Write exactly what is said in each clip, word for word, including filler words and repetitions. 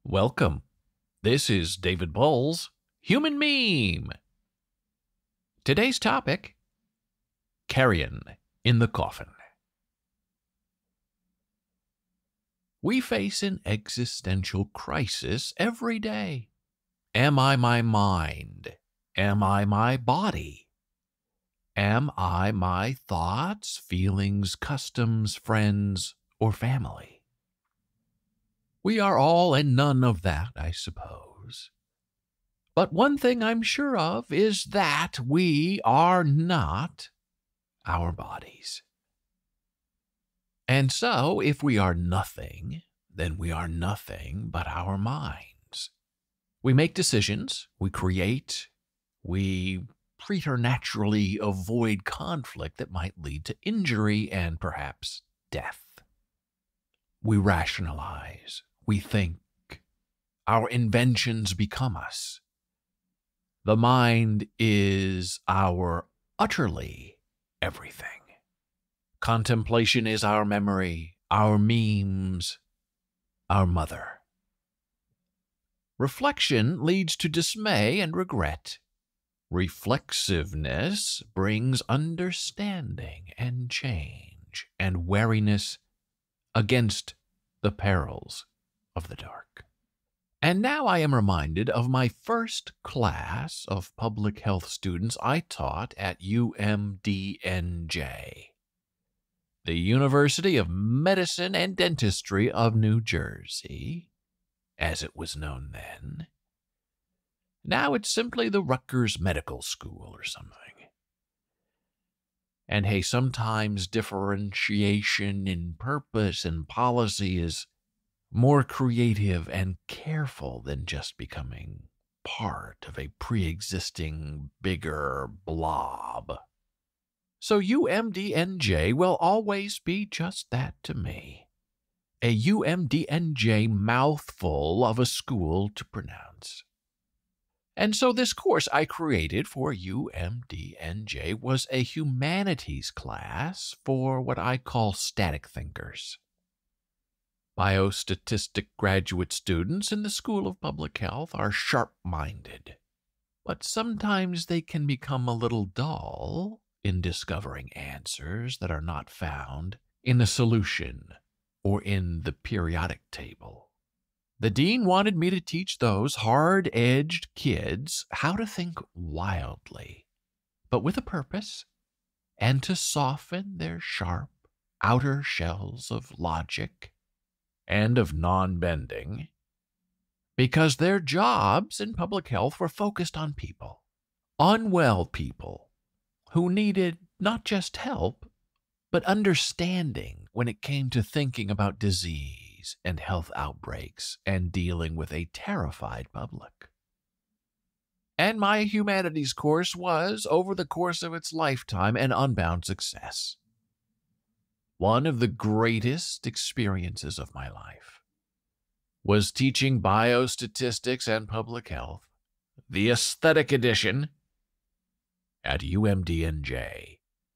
Welcome. This is David Boles, Human Meme. Today's topic, Carrion in the Coffin. We face an existential crisis every day. Am I my mind? Am I my body? Am I my thoughts, feelings, customs, friends, or family? We are all and none of that, I suppose. But one thing I'm sure of is that we are not our bodies. And so, if we are nothing, then we are nothing but our minds. We make decisions, we create, we preternaturally avoid conflict that might lead to injury and perhaps death. We rationalize, we think, our inventions become us. The mind is our utterly everything. Contemplation is our memory, our memes, our mother. Reflection leads to dismay and regret. Reflexiveness brings understanding and change and wariness against the perils of the dark. And now I am reminded of my first class of public health students I taught at U M D N J, the University of Medicine and Dentistry of New Jersey, as it was known then. Now it's simply the Rutgers Medical School or something. And hey, sometimes differentiation in purpose and policy is more creative and careful than just becoming part of a pre-existing bigger blob. So U M D N J will always be just that to me. A U M D N J mouthful of a school to pronounce. And so this course I created for U M D N J was a humanities class for what I call static thinkers. Biostatistic graduate students in the School of Public Health are sharp-minded, but sometimes they can become a little dull in discovering answers that are not found in a solution or in the periodic table. The dean wanted me to teach those hard-edged kids how to think wildly, but with a purpose, and to soften their sharp outer shells of logic and of non-bending, because their jobs in public health were focused on people, unwell people, who needed not just help, but understanding when it came to thinking about disease and health outbreaks and dealing with a terrified public. And my humanities course was, over the course of its lifetime, an unbound success. One of the greatest experiences of my life was teaching biostatistics and public health, the aesthetic edition, at U M D N J.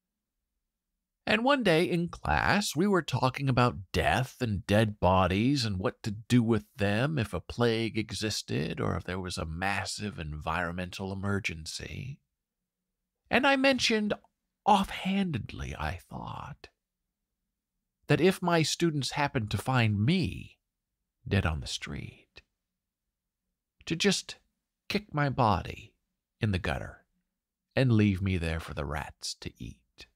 And one day in class, we were talking about death and dead bodies and what to do with them if a plague existed or if there was a massive environmental emergency. And I mentioned offhandedly, I thought, that if my students happened to find me dead on the street, to just kick my body in the gutter and leave me there for the rats to eat.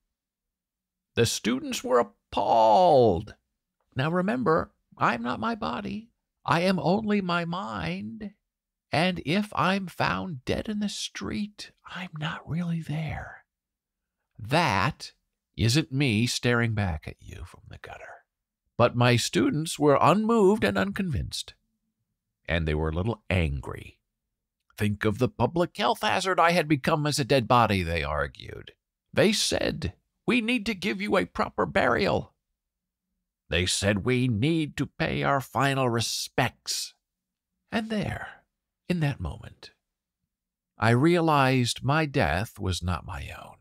The students were appalled. Now remember, I'm not my body. I am only my mind. And if I'm found dead in the street, I'm not really there. That isn't me staring back at you from the gutter. But my students were unmoved and unconvinced. And they were a little angry. Think of the public health hazard I had become as a dead body, they argued. They said, we need to give you a proper burial. They said we need to pay our final respects. And there, in that moment, I realized my death was not my own.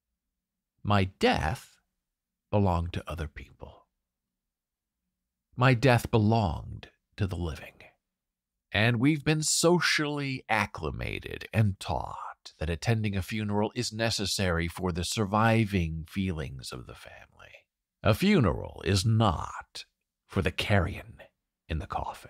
My death belonged to other people. My death belonged to the living. And we've been socially acclimated and taught that attending a funeral is necessary for the surviving feelings of the family. A funeral is not for the carrion in the coffin.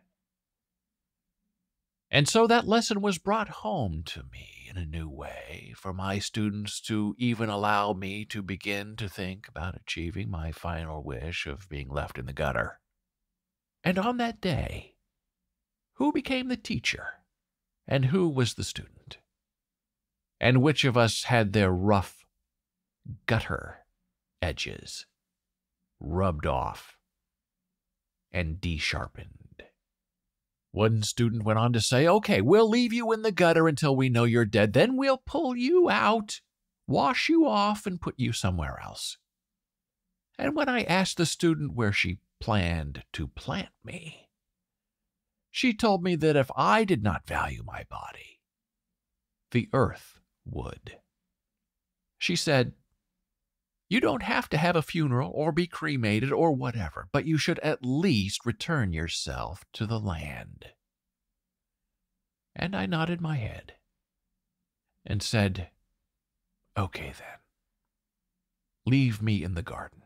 And so that lesson was brought home to me in a new way for my students to even allow me to begin to think about achieving my final wish of being left in the gutter. And on that day, who became the teacher and who was the student? And which of us had their rough gutter edges rubbed off and de-sharpened? One student went on to say, okay, we'll leave you in the gutter until we know you're dead. Then we'll pull you out, wash you off, and put you somewhere else. And when I asked the student where she planned to plant me, she told me that if I did not value my body, the earth would. She said, you don't have to have a funeral or be cremated or whatever, but you should at least return yourself to the land. And I nodded my head and said, okay then, leave me in the garden.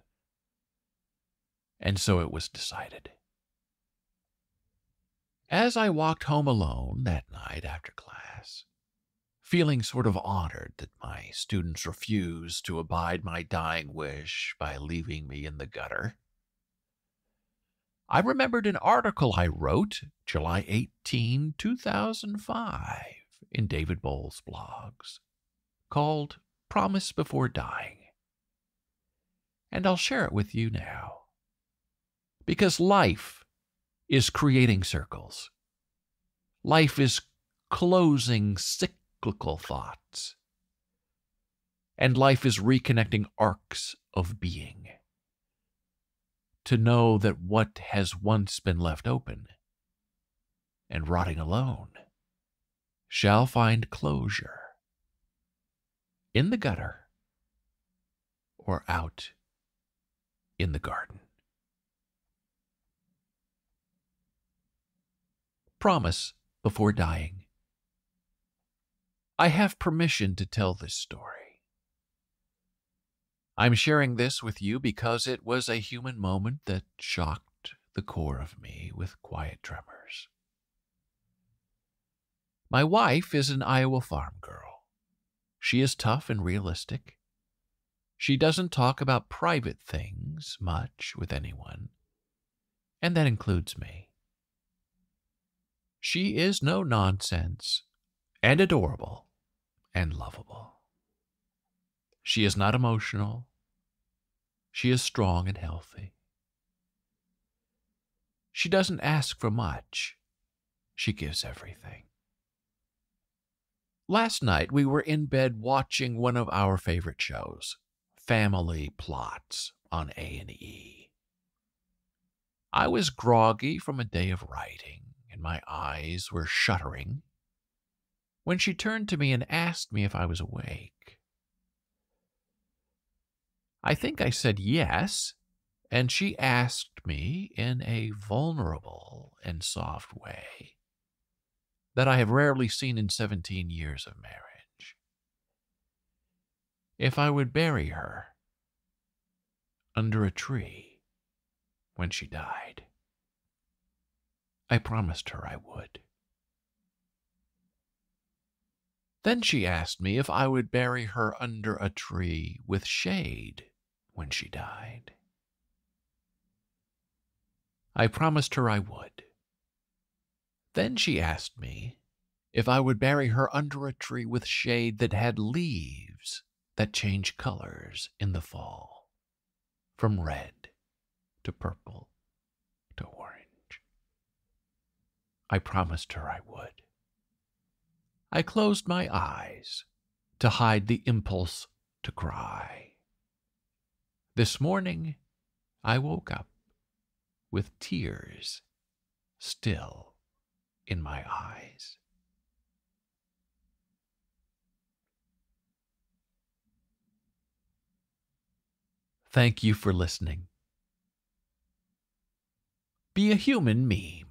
And so it was decided. As I walked home alone that night after class, feeling sort of honored that my students refused to abide my dying wish by leaving me in the gutter, I remembered an article I wrote July eighteenth, two thousand five in David Boles' blogs called Promise Before Dying. And I'll share it with you now. Because life is creating circles. Life is closing cycles. Cyclical thoughts. And life is reconnecting arcs of being. To know that what has once been left open and rotting alone shall find closure in the gutter or out in the garden. Promise before dying. I have permission to tell this story. I'm sharing this with you because it was a human moment that shocked the core of me with quiet tremors. My wife is an Iowa farm girl. She is tough and realistic. She doesn't talk about private things much with anyone, and that includes me. She is no nonsense and adorable and lovable. She is not emotional. She is strong and healthy. She doesn't ask for much. She gives everything. Last night we were in bed watching one of our favorite shows, Family Plots on A and E. I was groggy from a day of writing, and my eyes were shuddering when she turned to me and asked me if I was awake. I think I said yes, and she asked me in a vulnerable and soft way that I have rarely seen in seventeen years of marriage, if I would bury her under a tree when she died. I promised her I would. Then she asked me if I would bury her under a tree with shade when she died. I promised her I would. Then she asked me if I would bury her under a tree with shade that had leaves that change colors in the fall, from red to purple to orange. I promised her I would. I closed my eyes to hide the impulse to cry. This morning, I woke up with tears still in my eyes. Thank you for listening. Be a human meme.